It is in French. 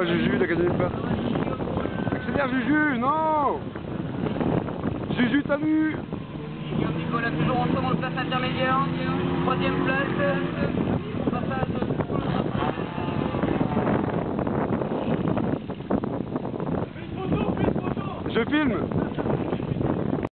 Oh Juju, il a gagné une place. Accélère Juju, non Juju, t'as vu? Nicolas toujours ensemble en place intermédiaire. Troisième place. Passage. Je filme.